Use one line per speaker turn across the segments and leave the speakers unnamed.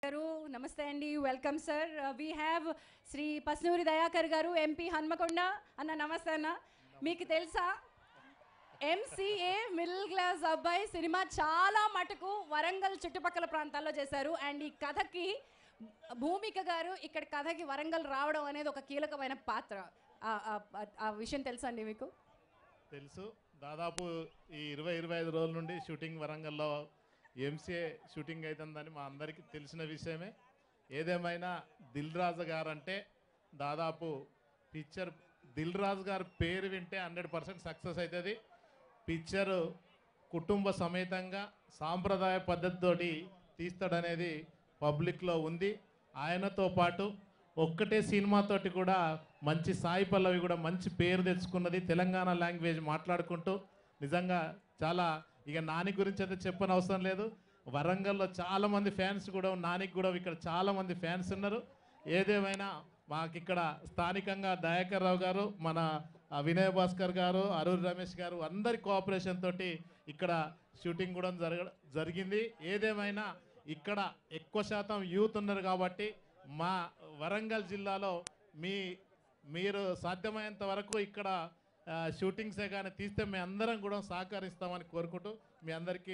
Namaste Andy, welcome sir. We have Sri Pasunuri Dayakar garu, MP Hanmakonda. Anna namaste anna. Meeku telusa MCA middle class అబ్బాయి cinema చాలా మటుకు వరంగల్ చుట్టుపక్కల ప్రాంతాల్లో చేశారు. And ఈ కథకి భూమిక గారు ఇక్కడ కథకి వరంగల్ రావడం అనేది ఒక కీలకమైన పాత్ర. ఆ విషయం తెలుసా అండి మీకు?
తెలుసు. దాదాపు ఈ 20-25 రోజుల నుండి షూటింగ్ వరంగల్లో MCA షూటింగ్ అవుతుందని మా అందరికీ తెలిసిన విషయమే. ఏదేమైనా దిల్ రాజు గారు అంటే దాదాపు పిక్చర్ దిల్ రాజు గారి పేరు వింటే 100% సక్సెస్ అవుతుంది. పిక్చరు కుటుంబ సమేతంగా సాంప్రదాయ పద్ధతితోటి తీస్తాడనేది పబ్లిక్లో ఉంది. ఆయనతో పాటు ఒక్కటే సినిమాతోటి కూడా మంచి సాయి పల్లవి కూడా మంచి పేరు తెచ్చుకున్నది. తెలంగాణ లాంగ్వేజ్ మాట్లాడుకుంటూ నిజంగా చాలా ఇక నాని గురించి అయితే చెప్పని అవసరం లేదు. వరంగల్లో చాలామంది ఫ్యాన్స్ కూడా నానికి కూడా ఇక్కడ చాలామంది ఫ్యాన్స్ ఉన్నారు. ఏదేమైనా మాకు ఇక్కడ స్థానికంగా దయాకర్ రావు గారు, మన వినయ్ భాస్కర్ గారు, అరూర్ రమేష్ గారు అందరి కోఆపరేషన్ తోటి ఇక్కడ షూటింగ్ కూడా జరిగింది. ఏదేమైనా ఇక్కడ ఎక్కువ శాతం యూత్ ఉన్నారు కాబట్టి మా వరంగల్ జిల్లాలో మీరు సాధ్యమైనంత వరకు ఇక్కడ షూటింగ్సే కానీ తీస్తే మేము అందరం కూడా సహకరిస్తామని కోరుకుంటూ మీ అందరికీ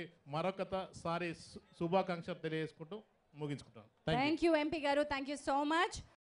మరొకసారి శుభాకాంక్షలు తెలియజేసుకుంటూ ముగించుకుంటాం.
థ్యాంక్ యూ ఎంపీ గారు, థ్యాంక్ యూ సో మచ్.